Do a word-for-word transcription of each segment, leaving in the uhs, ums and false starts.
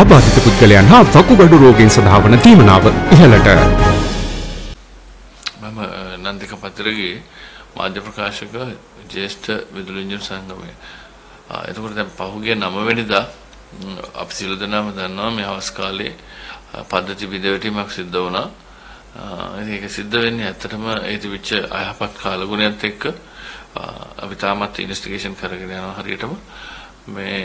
ආබාධිත පුද්ගලයන් හා වකුගඩු රෝගීන් සඳහා වන තීමනාව ඉහළට. මම නන්දික පත්‍රගේ මාධ්‍ය ප්‍රකාශක ජ්‍යෙෂ්ඨ විදුලි ඉංජිනේරු සංගමය. එතකොට දැන් පහුගිය නව වෙනිදා අපි සියලු දෙනාම දන්නවා මේ අවස් කාලේ පද්ධති බිඳවැටීමක් සිද්ධ වුණා. ඒක සිද්ධ වෙන්නේ ඇත්තටම ඒ තිබිච්ච අයහපත් කාලගුණයත් එක්ක අපි තාමත් ඉන්වෙස්ටිගේෂන් කරගෙන යනවා හරියටම මේ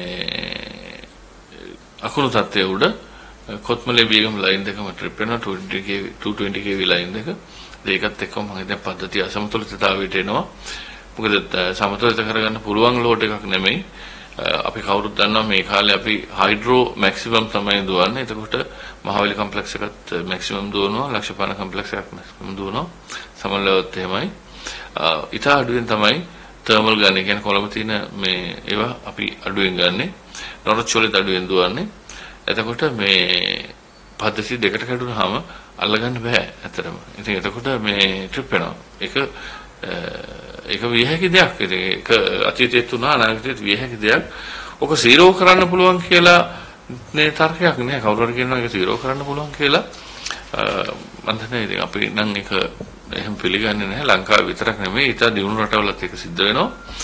අකුණු තත්ත්වයේ උඩ කොත්මලේ බීගම ලයින් දෙකම ට්‍රිප් වෙනවා two twenty kV ලයින් දෙක. ඒකත් එක්කම මම හිතන්නේ පද්ධතිය අසමතුලිතතාවයට එනවා. මොකද සමතුලිත කරගන්න පුළුවන් ලෝඩ් එකක් නෙමෙයි. අපි කවුරුත් දන්නවා මේ කාලේ අපි හයිඩ්‍රෝ මැක්සිමම් තමයි දුවන්නේ. එතකොට මහවැලි කම්ප්ලෙක්ස් එකත් මැක්සිමම් දුවනවා. ලක්ෂපාන කම්ප්ලෙක්ස් එකක් මැක්සිමම් දුවනවා. සමනලවත් එහෙමයි. ඊට අඩුවෙන් තමයි තර්මල් ගන්න. කියන්නේ කොළඹ තියෙන මේ ඒවා අපි අඩුවෙන් ගන්නෙ. නොරොච් වලට අඩුවෙන් දුවන්නේ. එතකොට මේ පද්ධතිය දෙකට කැඩුනහම අල්ලගන්න බෑ ඇත්තටම. ඉතින් එතකොට මේ ට්‍රිප් වෙනවා. ඒක ඒක විය හැකි දෙයක්. ඒක අතීතයේ තුනා අනාගතයේ විය හැකි දෙයක්. ඔක සීරෝ කරන්න පුළුවන් කියලා නේ තර්කයක් නෑ. කවුරු හරි කියනවා ඒක සීරෝ කරන්න පුළුවන් කියලා. මම දන්නේ ඉතින් අපි නම් ඒක එහෙම පිළිගන්නේ නැහැ. ලංකාව විතරක් නෙමෙයි ඊට දියුණු රටවලත් ඒක සිද්ධ වෙනවා.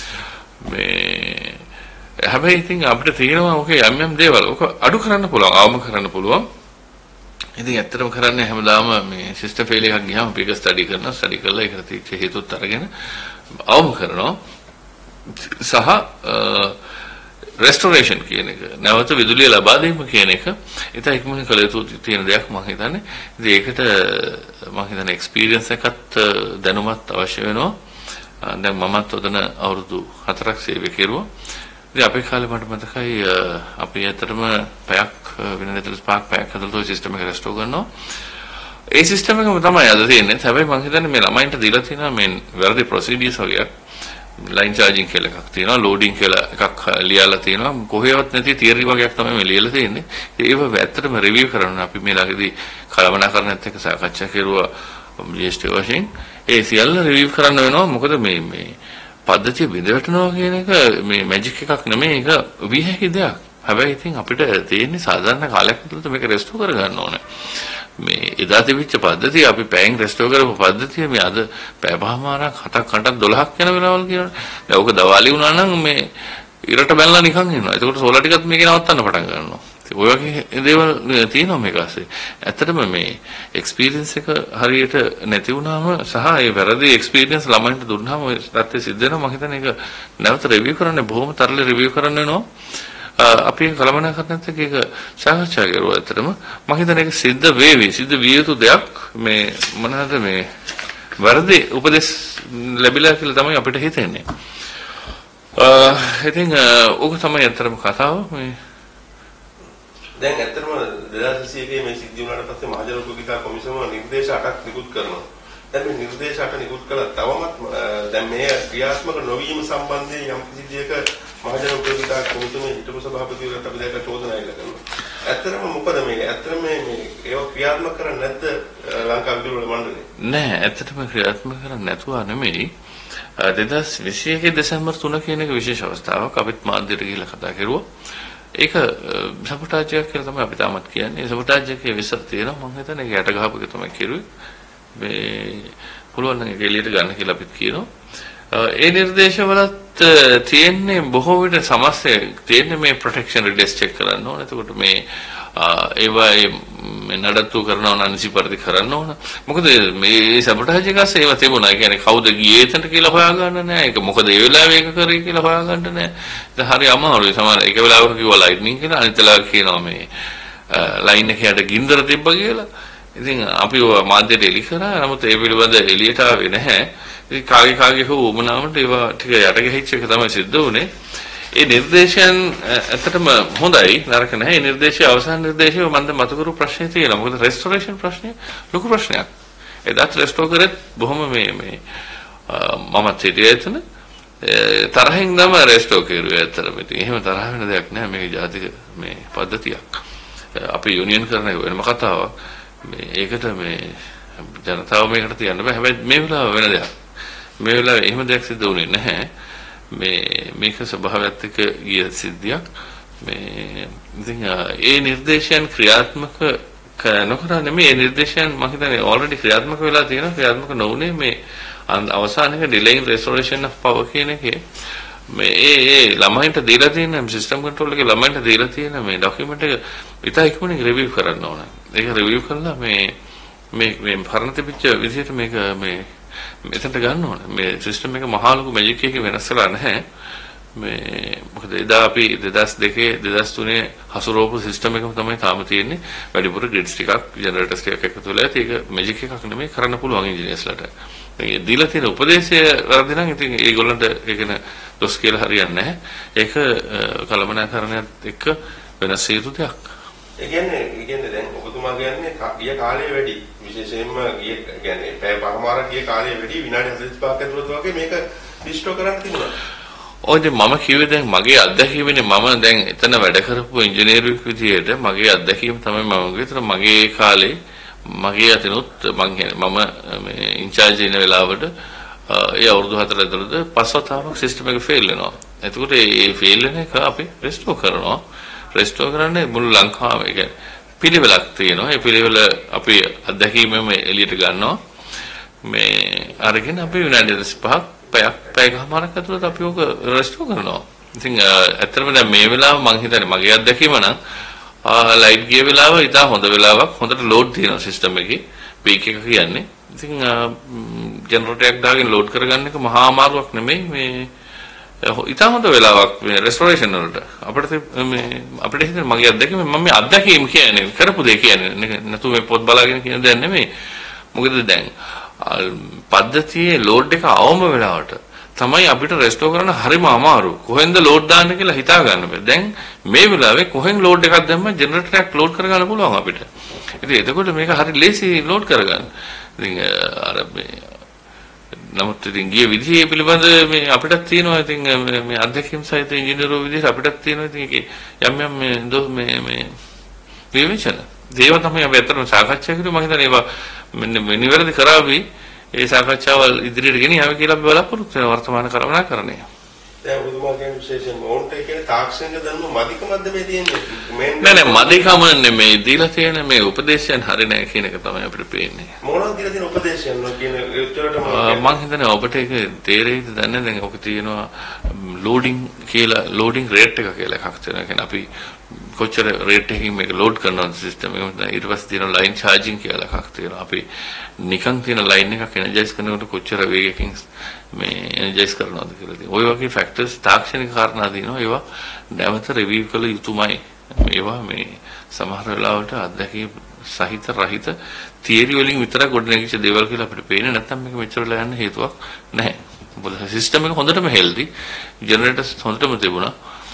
මේ හැබැයි ඉතින් අපිට තියෙනවා ඔකේ යම් යම් දේවල් ඔක අඩු කරන්න පුළුවන්, අවම කරන්න පුළුවන්. ඉතින් ඇත්තටම කරන්නේ හැමදාම මේ සිස්ටම් ෆේල් එකක් ගියාම අපි ඒක ස්ටඩි කරනවා, ස්ටඩි කරලා ඒකට තියෙච්ච හේතුත් අරගෙන අවම කරනවා. සහ රෙස්ටොරේෂන් කියන එක, නැවත විදුලිය ලබා දීම කියන එක ඉතින් ඉක්මනින් කළ යුතු තියෙන දෙයක් මම හිතන්නේ. ඉතින් ඒකට මම හිතන්නේ එක්ස්පීරියන්ස් එකත් දැනුමත් අවශ්‍ය වෙනවා. දැන් මමත් ඔතන අවුරුදු හතරක් සේවය කෙරුවා. ඉතින් අපේ කාලේ මට මතකයි අපි ඇත්තටම පැයක් වෙන දෙතලස් පාක් පැයක් හදලා ඔය සිස්ටම් එක රෙස්ටෝර් කරනවා. ඒ සිස්ටම් එකම තමයි අද තියෙන්නේ. හැබැයි මම හිතන්නේ මේ ළමයින්ට දීලා තියෙනවා මේ වැරදි ප්‍රොසීඩියර්ස් වගේ. ලයින් චාර්ජින් කියලා එකක් තියෙනවා, ලෝඩින් කියලා එකක් ලියලා තියෙනවා. කොහේවත් නැති තියරි වගේක් තමයි මේ ලියලා තියෙන්නේ. ඒව ඇත්තටම රිවිව් කරනවා. අපි මේ ළඟදී කලමනාකරණයත් එක්ක සාකච්ඡා කරුවා ජ්‍යෙෂ්ඨ වශයෙන්. ඒ සියල්ල රිවිව් කරන්න වෙනවා. මොකද මේ මේ පද්ධතිය බිඳවටනවා කියන එක මේ මැජික් එකක් නෙමෙයි. ඒක විය හැකි දෙයක්. හැබැයි ඉතින් අපිට තියෙන්නේ සාධාරණ කාලයක් ඇතුළත මේක රෙස්ටෝර් කරගන්න ඕනේ. මේ එදා තිබිච්ච පද්ධතිය අපි පැයෙන් රෙස්ටෝර් කරපු පද්ධතිය මේ අද පැය පහමාරක් හතක් අටක් දොළහක් යන වෙලාවල් කියනවනේ. දැන් ඕක දවාලි වුණා නම් මේ ඉරට බැලලා නිකන් ඉන්නවා. ඒකට සෝලා ටිකත් මේකේ නවත්තන්න පටන් ගන්නවා. ඉතින් ඔය වගේ දේවල් තියෙනවා මේක ASCII. ඇත්තටම මේ එක්ස්පීරියන්ස් එක හරියට නැති වුණාම සහ ඒ වැරදි එක්ස්පීරියන්ස් ළමයින්ට දුන්නාම ඔය තත්ත්වය සිද්ධ වෙනවා. මම හිතන්නේ ඒක නැවත රිවිව් කරන්න බොහොම තරල රිවිව් කරන්න වෙනවා. අපි කලමනාකරණයත් එක්ක ඒක සාකච්ඡා කරුවා. ඇත්තටම මම හිතන්නේ ඒක සිද්ධ වේවි. සිද්ධ විය යුතු දෙයක්. මේ මොනවාද මේ වැරදි උපදෙස් ලැබිලා කියලා තමයි අපිට හිතෙන්නේ. ඉතින් ඕක තමයි ඇත්තටම කතාව. මේ දැන් ඇත්තටම දෙදාස් විසියකේ මේ සිද්ධ වුණාට පස්සේ මහජන උපභෝගිකා කොමිසම නිර්දේශ අටක් නිකුත් කරනවා. දැන් මේ නිර්දේශ අට නිකුත් කළා තවමත් දැන් මේ ක්‍රියාත්මක නොවීම සම්බන්ධයෙන් යම් කිසි දෙයක මහජන උපභෝගිකා කොමිසමේ හිටපු සභාපතිවරයාට අපි දැක්ක චෝදනා එල්ල කරනවා. ඇත්තටම මොකද මේ ඇත්තටම මේ මේ ඒව ක්‍රියාත්මක කරන්නේ නැද්ද ලංකා විදුලි මණ්ඩලය? නෑ ඇත්තටම ක්‍රියාත්මක කරන්නේ නැතුව නෙමෙයි. දෙදාස් විසියකේ දෙසැම්බර් තුන කියන එක විශේෂ අවස්ථාවක්. අපිත් මාධ්‍යයට ගිහිල්ලා කතා කරුවා. ඒක සබොටාජයක් කියලා තමයි අපි තාමත් කියන්නේ. සබොටාජයේ විස්තර තියෙනවා. මම හිතන්නේ ඒක යට ගහපු එක තමයි කිරුවේ. මේ පුළුවන් නම් ඒක එළියට ගන්න කියලා අපිත් කියනවා. ඒ නිර්දේශවලත් තියෙන්නේ බොහෝ විට සමස්තය තියෙන්නේ මේ ප්‍රොටෙක්ෂන් රිඩෙස් චෙක් කරන්න ඕන. එතකොට මේ ඒවා මේ නඩත්තු කරනවා නම් නිසි පරිදි කරන්න ඕන. මොකද මේ සබොටාජ් එකස් ඒවා තිබුණා. ඒ කියන්නේ කවුද ගියේ එතනට කියලා හොයාගන්න නෑ. ඒක මොකද ඒ වෙලාවේ ඒක කරේ කියලා හොයාගන්න නෑ. ඒක හරි අමාරුයි. සමහර එක වෙලාවක කිව්වා ලයිට්නින් කියලා, අනිත් වෙලාවක කියනවා මේ ලයින් එකේ යට ගින්දර තිබ්බ කියලා. ඉතින් අපි මාධ්‍යයට එලි කරා. නමුත් ඒ පිළිබඳ එළියට ආවේ නැහැ. ඉතින් කාගේ කාගේ හෝ උමනාවට ඒවා ටික යට ගහිච්ච එක තමයි සිද්ධ වුනේ. ඒ නිර්දේශයන් ඇත්තටම හොඳයි නරක නැහැ. ඒ නිර්දේශයේ අවසාන නිර්දේශයේ මම දැන් මතකරු ප්‍රශ්නේ තියෙනවා. මොකද රෙස්ටොරේෂන් ප්‍රශ්නේ ලොකු ප්‍රශ්නයක්. එදාත් රෙස්ටෝර් කරෙත් බොහොම මේ මේ මමත් හිටියේ එතන තරහින් නම් රෙස්ටෝර් කරුවේ. ඇත්තටම ඉතින් එහෙම තරහ වෙන දෙයක් නැහැ. මේක ජාතික මේ පද්ධතියක්. අපි යුනියන් කරන එක වෙනම කතාවක්. මේ ඒකට මේ ජනතාව මේකට තියන්න බෑ. හැබැයි මේ වෙලාව වෙන දෙයක්. මේ වෙලාවේ එහෙම දෙයක් සිද්ධ වුණේ නැහැ. මේ මේක ස්වභාවයත් එක්ක ගිය සිද්ධියක්. මේ ඉතින් ඒ නිර්දේශයන් ක්‍රියාත්මක නොකර නෙමෙයි ඒ නිර්දේශයන් මම හිතන්නේ already ක්‍රියාත්මක වෙලා තියෙනවා ක්‍රියාත්මක නොවුනේ මේ අවසානයේ delaying restoration of power කියන එකේ මේ ඒ ඒ ළමයින්ට දීලා තියෙන සිස්ටම් කන්ට්‍රෝල් එකේ ළමයින්ට දීලා තියෙන මේ ડોකියුමන්ට් එක ඉතා ඉක්මනින් රිවිව් කරන්න ඕන. ඒක රිවිව් කළා මේ මේ මේ පරණ තිබිච්ච විදිහට මේක මේ මෙතනට ගන්න ඕන. මේ සිස්ටම් එක මහා ලොකු මැජික් එකකින් වෙනස් කරලා නැහැ. මේ මොකද එදා අපි දෙදාස් දෙකේ දෙදාස් තුනේ හසුරවපු සිස්ටම් එකම තමයි තාම තියෙන්නේ. වැඩිපුර ග්‍රිඩ්ස් ටිකක් ජෙනරේටර්ස් ටිකක් එකතු වෙලා ඒක මැජික් එකක් නෙමෙයි කරන්න පුළුවන් ඉන්ජිනියර්ස්ලාට. මේ දීලා තියෙන උපදේශය වැරදි නම් ඉතින් ඒගොල්ලන්ට ඒකන දොස් කියලා හරියන්නේ නැහැ. ඒක කළමනාකරණයත් එක්ක වෙනස් යුතු දෙයක්. ඒ කියන්නේ ඒ කියන්නේ දැන් ඔබතුමා කියන්නේ ගිය කාලේ වැඩි විශේෂයෙන්ම ගිය කියන්නේ පැය පහමාරක් ගිය කාලේ වැඩි විනාඩි හතළිස් පහක් ඇතුළත වගේ මේක රිස්ටෝර් කරන්න තිබුණා. ඔය දැන් මම කිව්වේ දැන් මගේ අත්දැකීමනේ මම දැන් එතන වැඩ කරපු ඉංජිනේරුවෙක් විදියට මගේ අත්දැකීම තමයි මම කිව්වේ. මගේ කාලේ මගේ අතනොත් මම මම මේ ඉන්චාර්ජ් වෙන වෙලාවට ඒ අවුරුදු හතර ඇතුළත පස්වතාවක් සිස්ටම් එක ෆේල් වෙනවා. එතකොට මේ ෆේල් වෙන එක අපි රිස්ටෝර් කරනවා. රිස්ටෝර් කරන්නේ මුළු ලංකාවම ඒ පිළිවෙලක් තියෙනවා. ඒ පිළිවෙල අපි අත්දැකීමෙම එළියට ගන්නවා. මේ අරගෙන අපි විනාඩි හතළිස් පහක් පැයක් පැයකමාරක් ඇතුළත අපි ඔක රිස්ටෝර් කරනවා. ඉතින් ඇත්තටම දැන් මේ වෙලාව මම හිතන්නේ මගේ අත්දැකීම නම් ලයිට් ගිය වෙලාව ඉතා හොඳ වෙලාවක් හොඳට ලෝඩ් තියෙනවා සිස්ටම් එකේ පීක් එක කියන්නේ. ඉතින් ජෙනරේටර් එකක් දාගෙන ලෝඩ් කරගන්න එක මහා අමාරුවක් නෙමෙයි මේ ඉතා හොඳ වෙලාවක් මේ රෙස්ටෝරේෂන් වලට අපිට මේ අපිට හිතෙන මගේ අත්දැකීම මම මේ අත්දැකීම් කියන්නේ කරපු දෙයක් කියන්නේ නැතු මේ පොත් බලාගෙන කියන දෙයක් නෙමෙයි. මොකද දැන් පද්ධතියේ ලෝඩ් එක අවම වෙලාවට තමයි අපිට රෙස්ටෝර් කරන්න හරිම අමාරු. කොහෙන්ද ලෝඩ් දාන්න කියලා හිතා ගන්න බෑ. දැන් මේ වෙලාවේ කොහෙන් ලෝඩ් එකක් දැම්ම ජෙනරේටර් එකක් ලෝඩ් කරගන්න පුළුවන් අපිට. ඉතින් එතකොට මේක හරි ලේසි ලෝඩ් කරගන්න. ඉතින් අර මේ නමුත් ඉතින් ගිය විදිහේ පිළිබඳ මේ අපිටත් තියෙනවා ඉතින් මේ අධ්‍යක්ෂකම් සහිත ඉංජිනේරු විදිහට අපිටත් තියෙනවා ඉතින් ඒකේ යම් යම් මේ මේ විවේචන දේව තමයි අපි අතරම සාකච්ඡා කරුවා. මම හිතන්නේ ඒවා මෙන්න නිවැරදි කරાવી ඒ සාකච්ඡාවල් ඉදිරියට ගෙනියව කියලා අපි බලාපොරොත්තු වෙන වර්තමාන කළමනාකරණය. දැන් ඔබතුමා කියන්නේ විශේෂයෙන්ම ඕන්ට කියන්නේ තාක්ෂණික ධර්ම මදිකමක්ද මේ තියෙන්නේ? නෑ නෑ මදිකම නෙමේ දීලා තියෙන මේ උපදේශයන් හරි නෑ කියන එක තමයි අපිට පේන්නේ. මොනවද දීලා තියෙන උපදේශයන් කියන ඒතරට මම හිතන්නේ ඔබට ඒක තේරෙයිද දන්නේ දැන් ඔක තියෙනවා ලෝඩින් කියලා ලෝඩින් රේට් එක කියලා එකක් තියෙනවා. කියන්නේ අපි කොච්චර රේට් එකකින් මේක ලෝඩ් කරනවද සිස්ටම් එක. ඊට පස්සේ තියෙනවා ලයින් චාර්ජින් කියලා එකක් තියෙනවා. අපි නිකන් තියෙන ලයින් එකක් එනර්ජයිස් කරනකොට කොච්චර වේගයකින් මේ එනර්ජයිස් කරනවද කියලා තියෙනවා. ওই වගේ ෆැක්ටර්ස් තාක්ෂණික කාරණා දිනවා. ඒවා නැවත රිවිව් කළ යුතුමයි. ඒවා මේ සමහර වෙලාවට අත්දැකීම් සහිත රහිත තියරි වලින් විතරක් ගොඩනැගිච්ච දේවල් කියලා අපිට පේන්නේ. නැත්නම් මේක මෙච්චර වෙලා යන්න හේතුවක් නැහැ. මොකද සිස්ටම් එක හොඳටම හෙල්දි. ජෙනරේටර්ස් හොඳටම තිබුණා.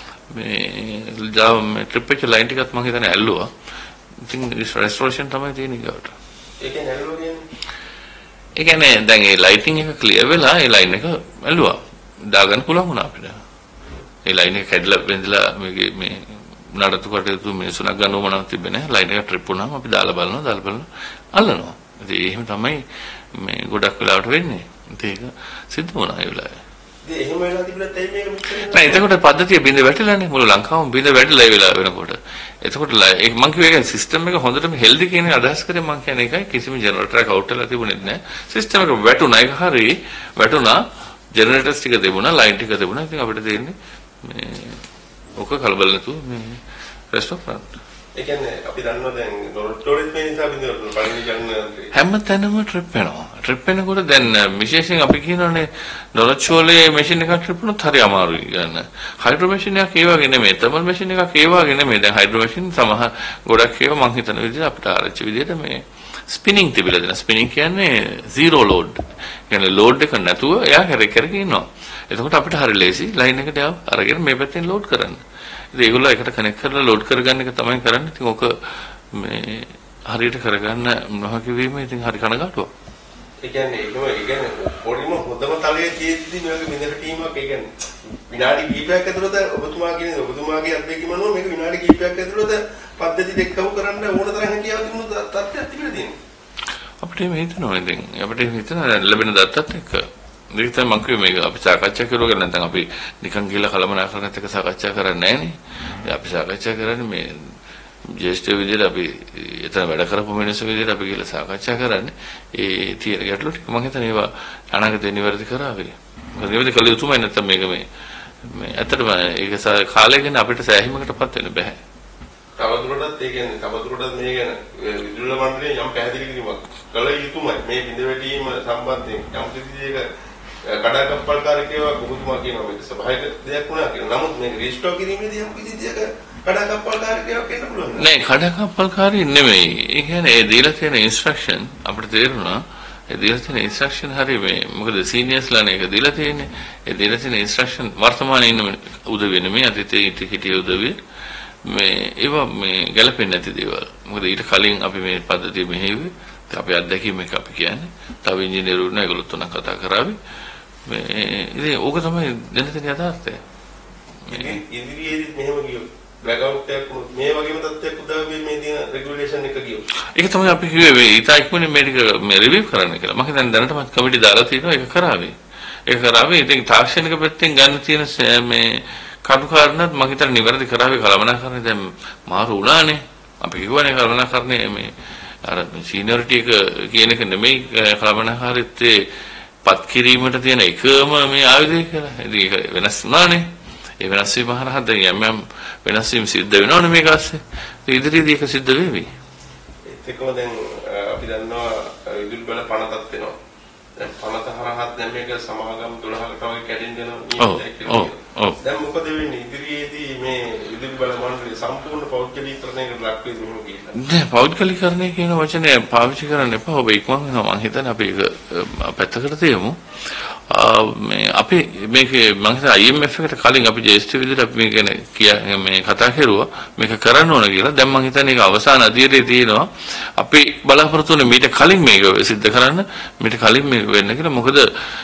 මේ ජාව මේ ට්‍රිප් එක ලයින් ටිකත් මම හිතන්නේ ඇල්ලුවා. ඉතින් රෙස්ටෝරේෂන් තමයි තියෙන්නේ ගාවට. ඒ කියන්නේ ඇල්ලුවා කියන්නේ? ඒ කියන්නේ දැන් ඒ ලයිටින් එක ක්ලියර් වෙලා ඒ ලයින් එක ඇල්ලුවා. දාගන්න පුළුවන් වුණා අපිට. ඒ ලයින් එක කැඩලා බෙන්දලා මේකේ මේ නඩත්තු කටයුතු මිනිසුණක් ගන්නව මොනවද තිබෙන්නේ නැහැ. ලයින් එක ට්‍රිප් වුණාම අපි දාලා බලනවා දාලා බලනවා අල්ලනවා. ඉතින් එහෙම තමයි මේ ගොඩක් වෙලාවට වෙන්නේ. ඒක සිද්ධ වුණා ඒ වෙලාවේ. ඉතින් එහෙම වෙලා තිබුණත් ඇයි මේක මෙච්චර නෑ එතකොට පද්ධතිය බින්ද වැටිලානේ මුළු ලංකාවම බින්ද වැටිලා ඒ වෙලාව වෙනකොට. එතකොට ඒක මම කිව්වේ ඒක සිස්ටම් එක හොඳටම හෙල්දි කියන අදහස් කරේ මම කියන්නේ ඒකයි කිසිම ජෙනරේටර් එකක් අවුට් වෙලා තිබුණේ නැහැ. සිස්ටම් එක වැටුණා ඒක හරි වැටුණා ජෙනරේටර්ස් ටික තිබුණා ලයින් ටික තිබුණා. ඉතින් අපිට තියෙන්නේ මේ ඔක කලබල නැතුව මේ රෙස්ටෝර් කරන්න. ඒ කියන්නේ අපි දන්නවා දැන් ඩොරටෝරිස් මේ නිසා බින්දුවට පරිණි ගන්න හැමතැනම ට්‍රිප් වෙනවා. ට්‍රිප් වෙනකොට දැන් විශේෂයෙන් අපි කියනවානේ ඩොරචෝලේ මැෂින් එකක් ට්‍රිප් වුණොත් හරි අමාරුයි ගන්න. හයිඩ්‍රෝ මැෂින් එකක් ඒ වගේ නෙමෙයි. තර්මල් මැෂින් එකක් ඒ වගේ නෙමෙයි. දැන් හයිඩ්‍රෝ මැෂින් සමහර ගොඩක් ඒවා මම හිතන විදිහට අපිට ආරච්චි විදිහට මේ ස්පිනින් තිබිලා දෙනවා. ස්පිනින් කියන්නේ zero load. කියන්නේ load එක නැතුව එයා කර කර ඉන්නවා. එතකොට අපිට හරි ලේසි ලයින් එකට යාව අරගෙන මේ පැත්තෙන් ලෝඩ් කරන්න. ඉතින් ඒගොල්ලෝ එකට කනෙක්ට් කරලා ලෝඩ් කරගන්න එක තමයි කරන්නේ. ඉතින් ඔක මේ හරියට කරගන්න නොහැකි වීම ඉතින් හරි කනගාටුවක්. ඒ කියන්නේ ඒකම ඒ කියන්නේ පොඩිම හොඳම තලයේ තියෙද්දි මේක මෙතන ටීමක් ඒ කියන්නේ විනාඩි කිහිපයක් ඇතුළත ඔබතුමා කියන ඔබතුමාගේ අත්දැකීම අනුව මේක විනාඩි කිහිපයක් ඇතුළත පද්ධති දෙකම කරන්න ඕන තරම් හැකියාව තිබුණු තත්ත්වයක් තිබිලා තියෙනවා. අපිට මේ හිතනවා ඉතින් අපිට හිතනවා ලැබෙන දත්තත් එක්ක ඒක තමයි මම කිව්වේ මේක අපි සාකච්ඡා කරුවා කියලා නැත්නම් අපි නිකන් ගිහලා කලමනාකරණත් එක්ක සාකච්ඡා කරන්නේ නැහැ නේ. අපි සාකච්ඡා කරන්නේ මේ ජේෂ්ඨ විදිහට අපි එතන වැඩ කරපු මිනිස්සු විදිහට අපි ගිහලා සාකච්ඡා කරන්නේ. ඒ තියෙන ගැටලු ටික මම හිතන්නේ ඒවා අනාගතේ නිවැරදි කරාවේ. මොකද නිවැරදි කළ යුතුමයි නැත්නම් මේක මේ මේ ඇත්තටම ඒක කාලය ගැන අපිට සෑහීමකටපත් වෙන්න බෑ. තවදුරටත් ඒ කියන්නේ තවදුරටත් මේ ගැන විදුලි මණ්ඩලයේ යම් පැහැදිලි කිරීමක් කළ යුතුමයි. මේ බිඳ වැටීම සම්බන්ධයෙන් යම් කිසි දෙයක කඩාකප්පල්කාරකේව කොහොමද කියනවා මේක ස්වභාවික දෙයක් වුණා කියලා. නමුත් මේ රිස්ටෝර් කිරීමේදී යම් කිසි දෙයක කඩාකප්පල්කාරකේවක් වෙන්න පුළුවන්. නෑ කඩාකප්පල්කාරී නෙමෙයි. ඒ කියන්නේ ඒ දීලා තියෙන ඉන්ස්ට්‍රක්ෂන් අපිට තේරුණා. ඒ දීලා තියෙන ඉන්ස්ට්‍රක්ෂන් හරි මේ මොකද සීනියර්ස්ලානේ ඒක දීලා තියෙන්නේ. ඒ දීලා තියෙන ඉන්ස්ට්‍රක්ෂන් වර්තමානයේ ඉන්න උදවිය නෙමෙයි අතීතයේ හිටිය උදවිය. මේ ඒවා මේ ගැලපෙන්නේ නැති දේවල්. මොකද ඊට කලින් අපි මේ පද්ධතිය මෙහෙයුවේ. අපි අත්දැකීම් එක අපි කියන්නේ. තව ඉංජිනේරුවෝ නේ ඒගොල්ලෝ තුනක් කතා කරાવી. මේ ඉතින් ඕක තමයි දැන තියෙන යථාර්ථය. ඉදිරියේදී මෙහෙම ගියොත් බ්ලැක්අවුට් එකක් මේ වගේම තත්ත්වයක් උදාවේ මේ දින රෙගුලේෂන් එක ගියොත්. ඒක තමයි අපි කිව්වේ ඊට ඉක්මනින් මේක මේ රිවිව් කරන්න කියලා. මම හිතන්නේ දැනටමත් කමිටි දාලා තියෙනවා ඒක කරાવી. ඒක කරાવી ඉතින් තාක්ෂණික පැත්තෙන් ගන්න තියෙන මේ කටුකාරණත් මම හිතන්නේ නිවැරදි කරાવી කලමනාකරණය දැන් මාරු වුණානේ. අපි කිව්වනේ කලමනාකරණය මේ අර සීනියරිටි එක කියන එක නෙමෙයි කලමනාකාරීත්වයේ පත් කිරීමට තියෙන එකම මේ ආයුධය කියලා. ඉතින් ඒක වෙනස් වුණානේ. ඒ වෙනස් වීම හරහා දැන් යම් යම් වෙනස් වීම සිද්ධ වෙනවනේ මේක ASCII. ඒ ඉදිරියේදී ඒක සිද්ධ වෙවි. ඒත් එක්කම දැන් අපි දන්නවා විදුලි බල පනතක් වෙනවා. දැන් පනත හරහා දැන් මේක සමාගම් දොළහකට වගේ කැඩෙන්න යනවා. ඔව් ඔව්. දැන් මොකද වෙන්නේ ඉදිරියේදී මේ විදුලි බල මණ්ඩලය සම්පූර්ණ පෞද්ගලීකරණයකට ලක් වෙයි මෙහෙම කියලා. නෑ පෞද්ගලීකරණය කියන වචනේ පාවිච්චි කරන්න එපා. ඔබ ඉක්මන් වෙනවා. මම හිතන්නේ අපි ඒක පැත්තකට තියමු. මේ අපි මේක මම හිතා I M F එකට කලින් අපි ජේෂ්ඨ විදිහට අපි මේක ගැන කිය මේ කතා කරුවා මේක කරන්න ඕන කියලා. දැන් මම හිතන්නේ ඒක අවසාන අධීරයේ තියෙනවා. අපි බලාපොරොත්තු වෙන්නේ මීට කලින් මේක සිද්ධ කරන්න මීට කලින් මේක වෙන්න කියලා. මොකද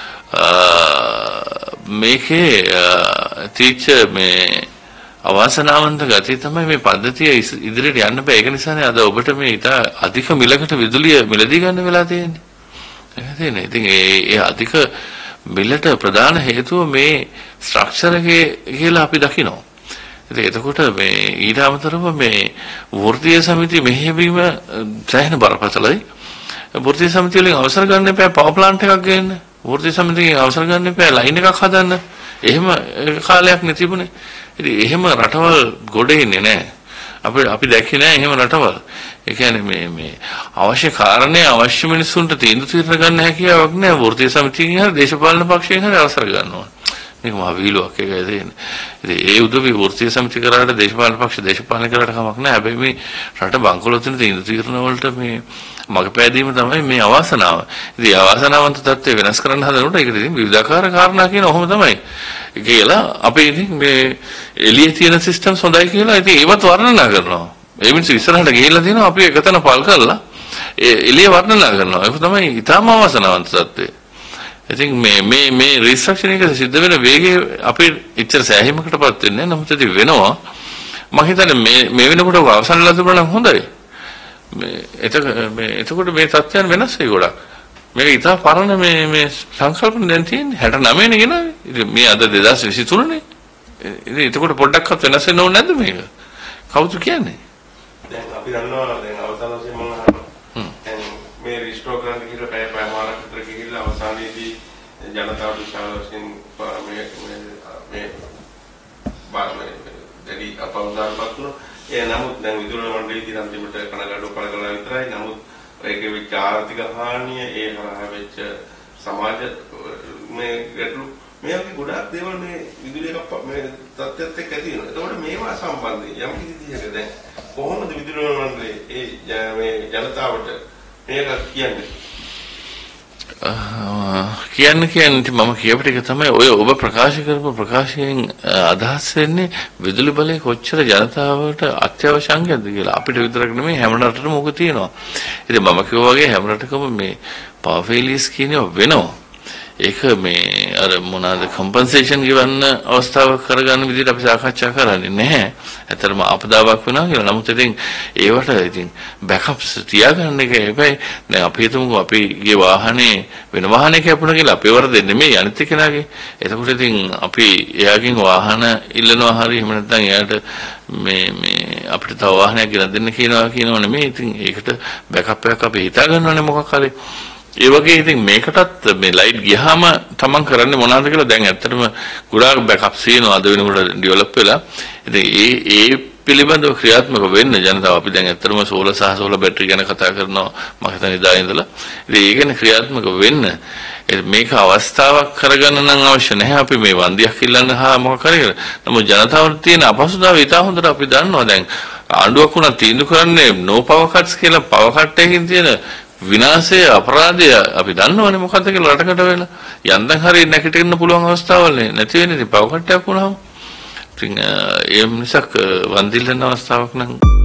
මේකේ ටීචර් මේ අවසනාවන්ත ගතිය තමයි මේ පද්ධතිය ඉදිරියට යන්න බෑ. ඒක නිසානේ අද ඔබට මේ ඉත අධික මිලකට විදුලිය මිලදී ගන්න වෙලා තියෙන්නේ. එහෙනම් තියෙන්නේ. ඉතින් ඒ අධික මිලට ප්‍රධාන හේතුව මේ ස්ට්‍රක්චර් එකේ කියලා අපි දකිනවා. ඉතින් එතකොට මේ ඊට අමතරව මේ වෘත්තීය සමිතිය මෙහෙයවීම සෑහෙන බරපතලයි. වෘත්තීය සමිතිය වලින් අවසර ගන්න එපා පවර් ප්ලාන්ට් එකක් ගේන්න. වෘත්තීය සමිතියෙන් අවසර ගන්න එපා ලයින් එකක් හදන්න. එහෙම කාලයක් නැතිබුණේ. ඉතින් එහෙම රටවල් ගොඩ එන්නේ නැහැ. අපි අපි දැක්කේ නැහැ එහෙම රටවල්. ඒ කියන්නේ මේ මේ අවශ්‍ය කාරණේ අවශ්‍ය මිනිස්සුන්ට තීන්දුව తీරන ගන්න හැකියාවක් නැහැ. වෘත්තීය සමිතියෙන් හරි දේශපාලන පක්ෂයෙන් හරි අවසර ගන්නවා. මේක මහ විහිළුවක් එකයි තියෙන්නේ. ඉතින් ඒ උදවි වෘත්තීය සමිතිය කරාට දේශපාලන පක්ෂ දේශපාලන කරාට කමක් නැහැ. හැබැයි මේ රට බංකොලොත් වෙන තීන්දුව తీරන වලට මේ මග පෑදීම තමයි මේ අවාසනාව. ඉතින් අවාසනාවන්ත තත්ත්වය වෙනස් කරන්න හදනකොට ඒකට ඉතින් විවිධාකාර කාරණා කියන ඔහොම තමයි. කියලා අපි ඉතින් මේ එළියේ තියෙන සිස්ටම්ස් හොඳයි කියලා ඉතින් ඒවත් වර්ණනා කරනවා. ඒ මිනිස්සු ඉස්සරහට ගිහිල්ලා තියෙනවා අපි එකතන පල් කරලා ඒ එළිය වර්ණනා කරනවා. ඒක තමයි ඊටාම අවාසනාවන්ත තත්ත්වය. ඉතින් මේ මේ මේ රිස්ට්‍රක්චර් එක සිද්ධ වෙන වේගය අපි ඉච්චර සෑහීමකටපත් වෙන්නේ නැහැ. නමුත් ඉතින් වෙනවා. මම හිතන්නේ මේ මේ වෙනකොට අවසන් වෙලා තිබුණා නම් හොඳයි. මේ එතක මේ එතකොට මේ තත්ත්වයන් වෙනස් වෙයි ගොඩක්. මේක ඉතා පරණ මේ මේ සංකල්පන දැන් තියෙන්නේ හැට නවය නේ ගෙනාවේ. ඉතින් මේ අද දෙදාස් විසිතුන නේ. ඉතින් එතකොට පොඩ්ඩක්වත් වෙනස් වෙන්න ඕනේ නැද්ද මේක? කවුද කියන්නේ? දැන් අපි දන්නවා දැන් අවසාන වශයෙන් මම අහනවා. දැන් මේ රිස්ටෝර් කරන්න කියලා පැය පැයමාරක් විතර ගිහිල්ලා අවසානයේදී ජනතාව විශාල වශයෙන් මේ මේ මේ දැඩි අපවදානපත් වුණා. ඒ නමුත් දැන් විදුලි මණ්ඩලයේදී අන්තිමට කනගාටු පළ කළා විතරයි. නමුත් ඒකේ වෙච්ච ආර්ථික හානිය ඒ හරහා වෙච්ච සමාජ මේ ගැටලු මේ අපි ගොඩාක් දේවල් මේ විදුලි එකක් මේ තත්ත්වයට එක්ක ඇති වෙනවා. ඒතකොට මේවා සම්බන්ධයෙන් යම් කිසි දිහක දැන් කොහොමද විදුලි මණ්ඩලයේ ඒ මේ ජනතාවට මේක කියන්නේ? කියන්න කියන්නේ මම කියපු ටික තමයි ඔය ඔබ ප්‍රකාශ කරපු ප්‍රකාශයෙන් අදහස් වෙන්නේ විදුලි බලය කොච්චර ජනතාවට අත්‍යවශ්‍ය අංගයක්ද කියලා. අපිට විතරක් නෙමෙයි හැම රටකම මොකද තියෙනවා. ඉතින් මම කිව්වා වගේ හැම රටකම මේ පවර් ෆේලියර්ස් කියනවා වෙනවා. ඒක මේ අර මොනවාද කම්පෙන්සේෂන් ගෙවන්න අවස්ථාවක් කරගන්න විදිහට අපි සාකච්ඡා කරන්නේ නැහැ. ඇත්තටම අපදාවක් වෙනවා කියලා. නමුත් ඉතින් ඒවට ඉතින් බෑකප්ස් තියාගන්න එක හැබැයි දැන් අපි හිතමුකෝ අපිගේ වාහනේ වෙන වාහනයක අපුණ කියලා අපේ වරද නෙමෙයි අනිත් කෙනාගේ. එතකොට ඉතින් අපි එයාගෙන් වාහන ඉල්ලනවා හරි එහෙම නැත්නම් එයාට මේ මේ අපිට තව වාහනයක් ගෙනත් දෙන්න කියනවා කියනවා නෙමෙයි. ඉතින් ඒකට බෑකප් එකක් අපි හිතා ගන්නවනේ මොකක් හරි. ඒ වගේ ඉතින් මේකටත් මේ ලයිට් ගියාම තමන් කරන්නේ මොනවද කියලා දැන් ඇත්තටම ගොඩාක් බෑකප්ස් තියෙනවා අද වෙනකොට ඩෙවලොප් වෙලා. ඉතින් ඒ ඒ පිළිබඳව ක්‍රියාත්මක වෙන්න ජනතාව අපි දැන් ඇත්තටම සෝලර් සහ සෝලර් බැටරි ගැන කතා කරනවා මම හිතන්නේ ඉදා ඉඳලා. ඉතින් ඒ ගැන ක්‍රියාත්මක වෙන්න මේක අවස්ථාවක් කරගන්න නම් අවශ්‍ය නැහැ අපි මේ වන්දියක් ඉල්ලන්න හා මොකක් හරි කියලා. නමුත් ජනතාවට තියෙන අපහසුතාවය ඉතා හොඳට අපි දන්නවා දැන් ආණ්ඩුවක් උනා තීන්දුව කරන්නේ no power cuts කියලා power cut එකකින් තියෙන විනාශය අපරාධය අපි දන්නවනේ මොකද්ද කියලා රටකට වෙලා යන්තම් හරිය නැගිටින්න පුළුවන් අවස්ථාවල් නැති වෙන්නේ ඉතින් පව කට්ටයක් වුණාම ඉතින් ඒ මිසක් වන්දිල්ලන අවස්ථාවක් නම්